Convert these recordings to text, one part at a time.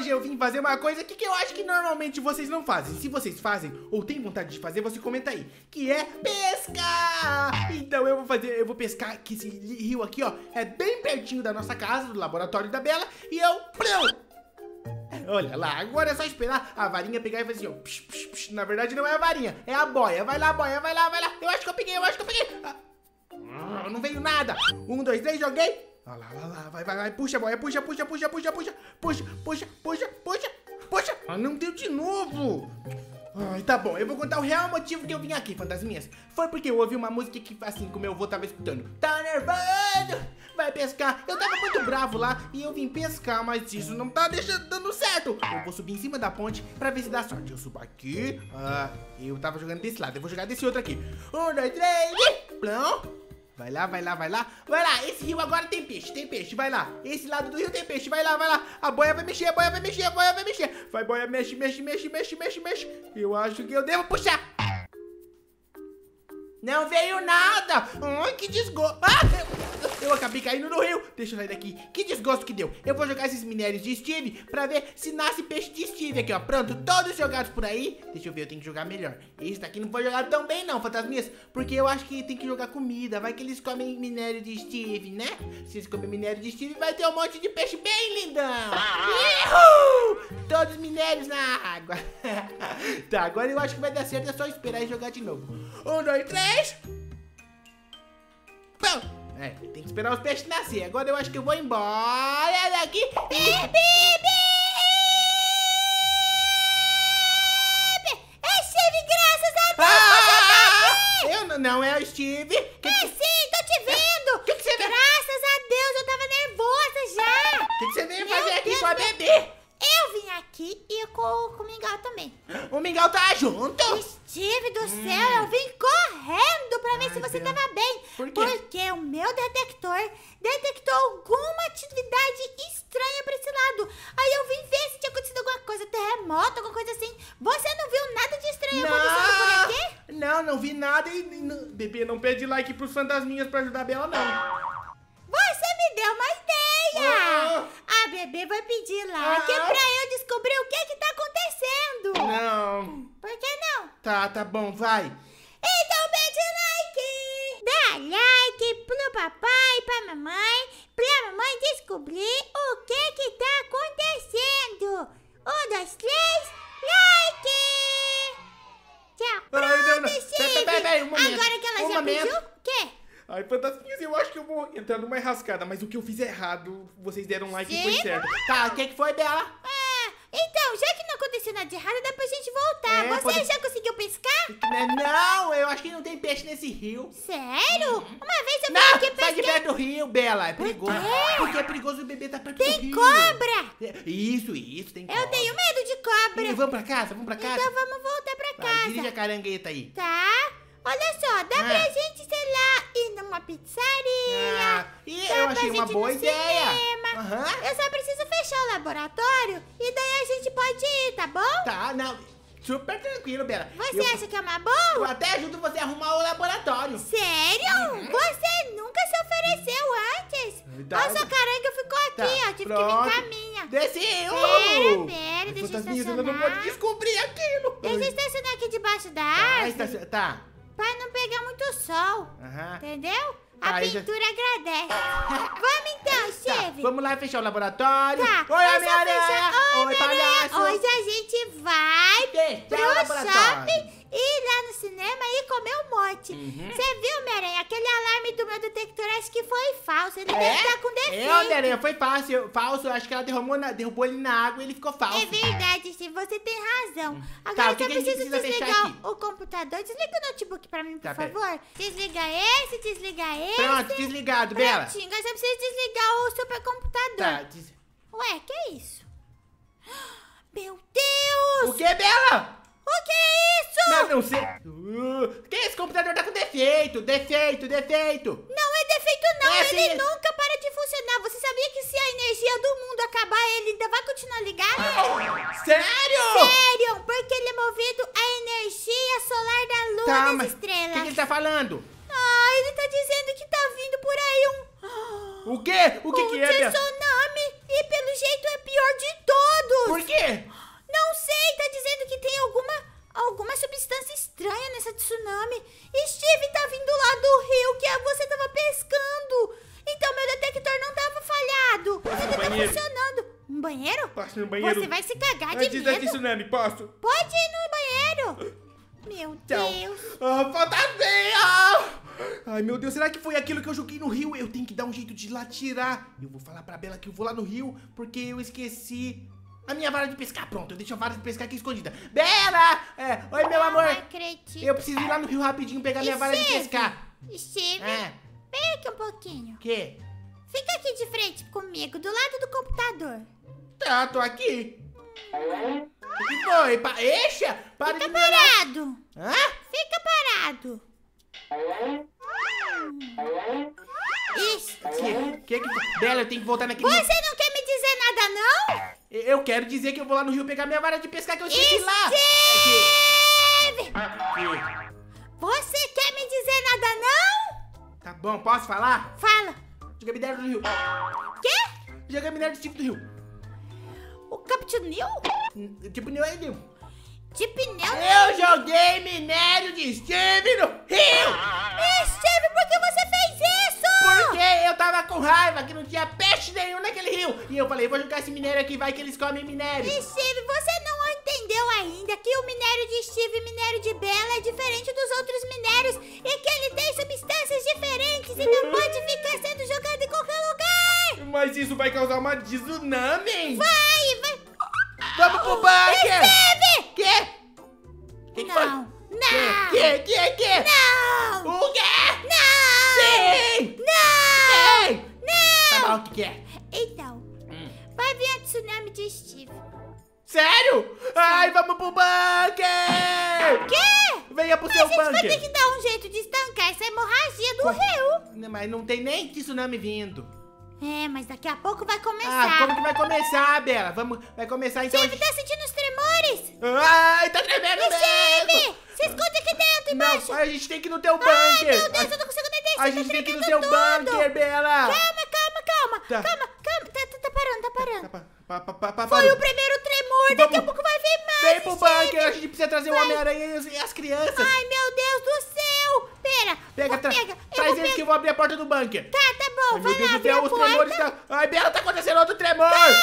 hoje eu vim fazer uma coisa que eu acho que normalmente vocês não fazem. Se vocês fazem ou têm vontade de fazer, você comenta aí, que é pescar. Então eu vou pescar, que esse rio aqui, ó, é bem pertinho da nossa casa, do laboratório da Bela. E eu... Olha lá, agora é só esperar a varinha pegar e fazer assim, ó. Psh, psh, psh. Na verdade não é a varinha, é a boia. Vai lá, boia, vai lá, vai lá. Eu acho que eu peguei. Não veio nada. 1, 2, 3, joguei. Olha lá, vai. Puxa, boia, puxa. Ah, não deu de novo. Ai, tá bom, eu vou contar o real motivo que eu vim aqui, fantasminhas. Foi porque eu ouvi uma música que, assim, como meu avô tava escutando. Tá nervoso, vai pescar. Eu tava muito bravo lá e eu vim pescar, mas isso não tá dando certo. Eu vou subir em cima da ponte pra ver se dá sorte. Eu subo aqui, eu tava jogando desse lado, eu vou jogar desse outro aqui. 1, 2, 3, e... Plão. Vai lá, esse rio agora tem peixe, vai lá. Esse lado do rio tem peixe, vai lá. A boia vai mexer. Vai, boia, mexe. Eu acho que eu devo puxar. Não veio nada. Ai, que desgosto. Eu acabei caindo no rio. Deixa eu sair daqui. Que desgosto que deu. Eu vou jogar esses minérios de Steve pra ver se nasce peixe de Steve aqui, ó. Pronto, todos jogados por aí. Deixa eu ver, eu tenho que jogar melhor. Esse daqui não foi jogado tão bem não, fantasminhas, porque eu acho que tem que jogar comida. Vai que eles comem minério de Steve, né? Se eles comem minério de Steve, vai ter um monte de peixe bem lindão. Todos os minérios na água. Tá, agora eu acho que vai dar certo. É só esperar e jogar de novo. 1, 2, 3. Pão. Tem que esperar os peixes nascer. Agora eu acho que eu vou embora daqui. É Steve, graças a Deus. Não é o Steve. Sim, tô te vendo. Que você veio? Graças a Deus, eu tava nervosa já. O que você veio fazer aqui com a bebê? Eu vim aqui e com o Mingau também. O Mingau tá junto? Steve do céu, eu vim correndo pra ver se você tava bem. Por quê? Porque o meu detector detectou alguma atividade estranha pra esse lado. Aí eu vim ver se tinha acontecido alguma coisa, terremoto, alguma coisa assim. Você não viu nada de estranho acontecendo por aqui? Não vi nada e... Bebê, não pede like pros fantasminhas pra ajudar a Bela, não. Você me deu uma ideia! A bebê vai pedir like pra eu descobrir o que tá acontecendo. Não. Por que não? Tá bom, vai. Então pede like! Dá like pro papai, pra mamãe descobrir o que tá acontecendo. 1, 2, 3, like! Tchau. Pronto, Steve. Peraí, um momento. Agora que ela já pediu, o quê? Ai, fantasminhas, eu acho que eu vou entrar numa enrascada, mas o que eu fiz é errado. Vocês deram like e foi certo. Tá, o que foi, Bela? Então, já que não aconteceu nada de errado, dá pra gente voltar. Você já conseguiu pescar? Não, eu acho que não tem peixe nesse rio. Sério? Uma vez eu vim aqui pescar. Sai de perto do rio, Bela, é perigoso. Por quê? Porque é perigoso o bebê tá perto do rio. Tem cobra! Isso, tem cobra. Eu tenho medo de cobra. E vamos pra casa? Então vamos voltar pra casa. Dirige a carangueta aí. Tá. Olha só, dá pra gente, sei lá, ir numa pizzaria. Eu achei uma boa ideia. Eu só preciso fechar o laboratório e daí a gente pode ir, tá bom? Tá, não. Super tranquilo, Bela. Você acha que é uma boa? Eu até ajudo você a arrumar o laboratório. Sério? Você nunca se ofereceu antes? Olha, sua caranga ficou aqui, ó. Tive que vir com a minha. Desceu! Pera, deixa eu estacionar. Ela não pode descobrir aquilo. Deixa eu estacionar aqui debaixo da árvore. Tá. Pra não pegar muito sol. Entendeu? A pintura agradece. Vamos então, Steve. Vamos lá fechar o laboratório. Tá. Oi, Homem-Aranha. Oi, palhaço. Hoje a gente vai pro shopping e ir lá no cinema e comer um monte. Você viu, Homem-Aranha? Aquele alarme do meu detector acho que foi falso. Ele deve estar com defeito. Homem-Aranha, foi falso. Acho que ela derrubou ele na água e ele ficou falso. É verdade, Steve. Você tem razão. Agora eu preciso desligar o computador. Desliga o notebook pra mim, por favor. Desliga esse. Pronto, desligado, Bela. Prontinho, agora você precisa desligar o supercomputador. Tá. Ué, que é isso? Meu Deus! O que, Bela? O que é isso? Não sei. Que esse computador tá com defeito. Não é defeito não, ele nunca para de funcionar. Você sabia que se a energia do mundo acabar, ele ainda vai continuar ligado? Sério? Porque ele é movido à energia solar da lua das estrelas. O que ele tá falando? Ele tá dizendo que tá vindo por aí O quê? O que é, Bela? tsunami, e pelo jeito é pior de todos. Por banheiro. funcionando. Um banheiro? Posso ir no banheiro? Você vai se cagar de Antes da medo. tsunami, posso? Pode ir no banheiro. Meu Tchau. Deus. Fantasminha! Ai, meu Deus, será que foi aquilo que eu joguei no rio? Eu tenho que dar um jeito de ir lá tirar. Eu vou falar pra Bela que eu vou lá no rio, porque eu esqueci a minha vara de pescar. Pronto, eu deixo a vara de pescar aqui escondida. Bela! Oi, meu amor. Não acredito. Eu preciso ir lá no rio rapidinho pegar minha vara de pescar. Steve, É. vem aqui um pouquinho. O quê? Fica aqui de frente comigo, do lado do computador. Tá, tô aqui. O que foi? Eixa! Para Fica de me olhar. parado. Hã? Fica parado. Isso. Que foi? Bela, eu tenho que voltar naquele... Você não quer me dizer nada, não? Eu quero dizer que eu vou lá no rio pegar minha vara de pescar que eu esqueci lá. Steve! Aqui. Você quer me dizer nada, não? Tá bom, posso falar? Fala. Joga minério no rio. Quê? Joga minério de tipo do rio. O Capitão Tipo, não é rio. de pneu? Eu joguei minério de Steve no rio. Steve, por que você fez isso? Porque eu tava com raiva que não tinha peixe nenhum naquele rio. E eu falei, vou jogar esse minério aqui, vai que eles comem minério. Steve, você não entendeu ainda que o minério de Steve e minério de Bela é diferente dos outros minérios e que ele tem substâncias diferentes e não pode ficar sendo jogado em qualquer lugar. Mas isso vai causar uma tsunami. Vai. Vamos pro bunker. Steve! Que foi? Não. Que? Não. O quê? Não. Sim! Não. Sim! Não. Tá bom, o que é? Então, vai vir a tsunami de Steve. Sério? Ai, vamos pro bunker! Quê? Venha pro A seu gente vai ter bunker! que dar um jeito de estancar essa hemorragia do rio. Mas não tem nem tsunami vindo. É, mas daqui a pouco vai começar. Ah, como que vai começar, Bela? Vai começar então... Steve, tá sentindo os tremores? Ai, tá tremendo Steve, mesmo! se esconde aqui dentro, Não, embaixo. a gente tem que ir no teu bunker! Ai, meu Deus, eu não consigo nem descer. A tá gente tem que ir no tremendo seu tudo. bunker, Bela! Calma. Tá. Calma. Tá parando. Foi Foi o primeiro tremor, daqui a Vamos. pouco vai vir mais. Vem pro Steve. bunker, a gente precisa trazer o Homem-Aranha e as crianças. Ai, meu Deus do céu. Pera, Pega, pega. traz eles que eu vou abrir a porta do bunker. Tá bom, Ai, vai meu Deus lá, do abre céu, a os porta. tremores estão... Ai, Bela, tá acontecendo outro tremor!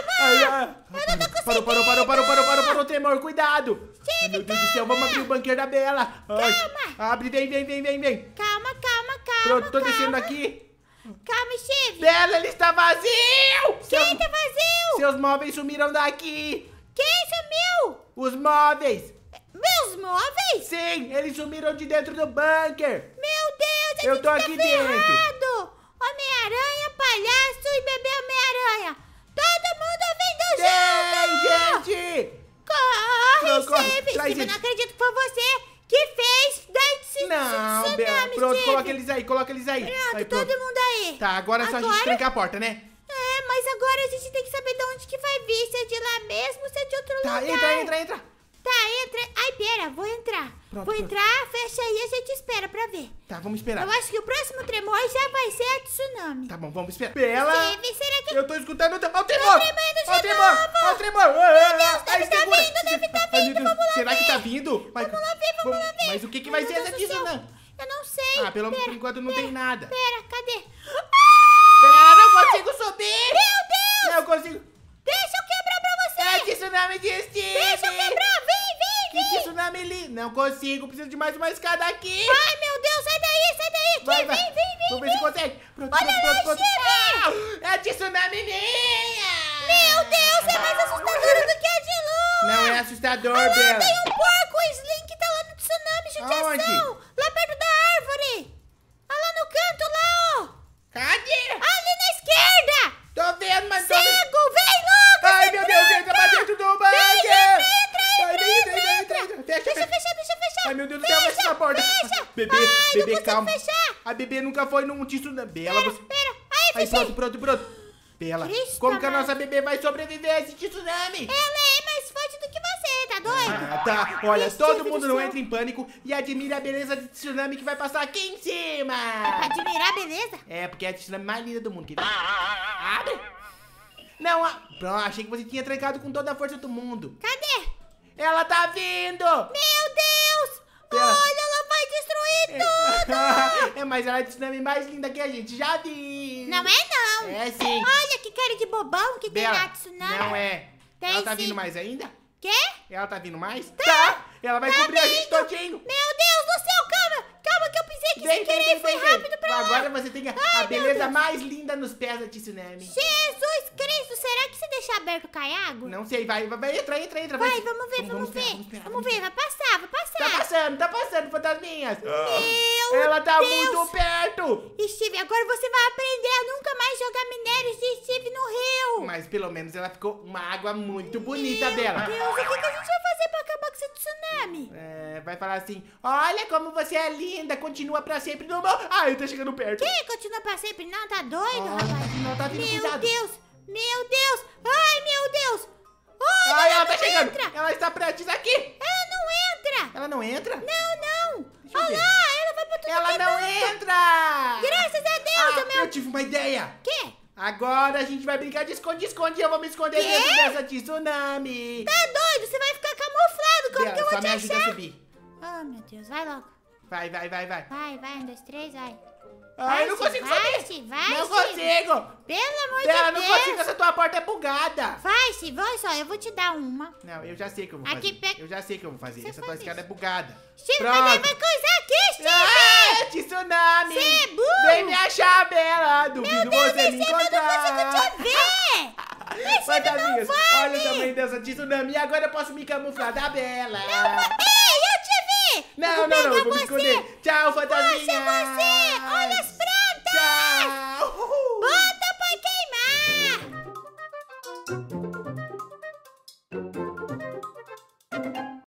Eu não tô conseguindo! Parou o tremor, cuidado! Ai, meu Deus do céu, vamos abrir o bunker da Bela! Ai, Calma. abre, vem! Calma. Pronto, tô calma. descendo aqui! Calma, Steve. Bela, ele está vazio! Quem tá vazio? Seus móveis sumiram daqui! Quem sumiu? Os móveis! Meus móveis? Sim, eles sumiram de dentro do bunker! Meu Deus, a Eu gente tô tá aqui dentro. ferrado. Homem-Aranha, palhaço e bebê Homem-Aranha. Todo mundo vindo junto. Vem, gente! Corre, Corre, Steve. traz Steve, eles. não acredito que foi você que fez Não, Bela, pronto, Steve. coloca eles aí. Pronto, Aí, todo mundo aí. Tá, agora é só a gente trancar a porta, né? É, mas agora a gente tem que saber de onde que vai vir. Se é de lá mesmo, se é de outro Tá, lugar. entra. Tá, entra. Ai, pera, vou entrar. Pronto, Vou pronto. entrar, fecha aí e a gente espera pra ver. Tá, vamos esperar. Eu acho que o próximo tremor já vai ser a tsunami. Tá bom, vamos esperar. Bela! Steve, será que... Eu tô escutando o tremor! Ó o tremor! Meu Deus, Ai, deve tá segura. vindo, deve tá Ai, meu vindo, Deus, vamos lá será que ver. tá vindo? Vamos lá ver. Mas o que vai Ai, ser meu essa Deus do céu. tsunami? Eu não sei. Ah, por Pera, enquanto não pera, tem nada. Pera, cadê? Bela, não consigo subir! Meu Deus! Não consigo! Deixa eu quebrar pra você. É tsunami de Steve! Deixa eu quebrar, vem. Que tsunami ali? Não consigo, preciso de mais uma escada aqui! Ai, meu Deus, sai daí. Aqui, Vai. vem. Vamos ver se consegue. Pronto, Olha lá, pronto. Steve. É a tsunami minha! Meu Deus, é mais assustadora do que a de lua. Não é assustador, Olha lá, Bela. tem um porco, o Slim que tá lá no tsunami, judiação. Aonde? Lá perto da árvore. Olha lá no canto, lá, ó. Cadê? Ali na esquerda. Tô vendo, mas tô Cego, vendo. vem logo. Ai, meu Deus, entra pra dentro do bunker! Entra. Deixa eu fechar. Ai, meu Deus do céu, fecha essa porta. Fecha. Bebê, Ai, não bebê, consigo calma. fechar. A bebê nunca foi num tsunami. Bela, você... Pera. Aí, Fechei. pronto. Bela, Cristo como que a amado. nossa bebê vai sobreviver a esse tsunami? Ela é mais forte do que você, tá doido? Ah, tá. Olha, Deus todo do mundo céu. não entra em pânico e admira a beleza de tsunami que vai passar aqui em cima. Pra admirar, beleza? É, porque é a tsunami mais linda do mundo. Quer ver? Abre. Não, pronto, achei que você tinha trancado com toda a força do mundo. Cadê? Ela tá vindo! Meu Deus! Pera. Olha, ela vai destruir tudo! É, mas ela é a tsunami mais linda que a gente já viu. Não é não. É sim. Olha que cara de bobão que tem Bela, lá, tsunami. não é. Tem Ela tá sim. vindo mais ainda? Quê? Ela tá vindo mais? Tá. Ela vai cobrir a gente todinho. Meu Deus do céu, calma. Calma que eu pisei aqui sem querer e fui rápido pra lá. Agora você tem a beleza mais linda nos pés da Tsunami. Jesus Cristo, será que se deixar aberto cai água? Não sei, vai, entra. Vai, vamos ver, vamos ver. Vai passar. Tá passando, fantasminhas. Meu Ela tá Deus. muito perto. Steve, agora você vai aprender a nunca mais jogar minérios de Steve no rio. Mas pelo menos ela ficou uma água muito bonita dela. Meu Deus, o que a gente vai fazer pra acabar com esse tsunami? Vai falar assim, olha como você é linda, continua pra sempre no mar. Ai, tá chegando perto. Que? Continua pra sempre? Não, tá doido, Olha, rapaz? não, tá vindo, Meu cuidado. Deus. Ai, meu Deus. Ai, ela tá não chegando. entra. Ela está prestes aqui. Ela não entra. Ela não entra? Não. Deixa eu Olha ver. lá, ela vai pra tudo Ela que é não canto. entra. Graças a Deus, meu... Eu tive uma ideia. Quê? Agora a gente vai brincar de esconde-esconde e eu vou me esconder Quê? dentro dessa tsunami. Tá doido? Você vai ficar camuflado. Como Bela, que eu só vou te me ajuda a achar? subir. Oh, meu Deus. Vai logo. Vai. Vai. 1, 2, 3, vai. Ai, eu não consigo subir. Steve. Não consigo. Pelo amor Bela, de não Deus. consigo, essa tua porta é bugada. Vai, Steve. Olha só, eu vou te dar uma. Não, eu já sei o que eu vou Aqui, fazer. pega- Eu já sei o que eu vou fazer. Você Essa tua faz escada isso. é bugada. Steve, mas aí vai coisar aqui, Steve. Ah, tsunami. Você é burro. Vem me achar, Bela. Duvido você me Steve, eu não encontrar. consigo te ver. Fantasminhas, não vale. olha o tamanho dessa tsunami. E agora eu posso me camuflar da Bela. Ei, eu te vi. Não, vou eu pegar vou me você. esconder. Tchau, fantasminha. Você. Olha as plantas. Tchau. Bota pra queimar.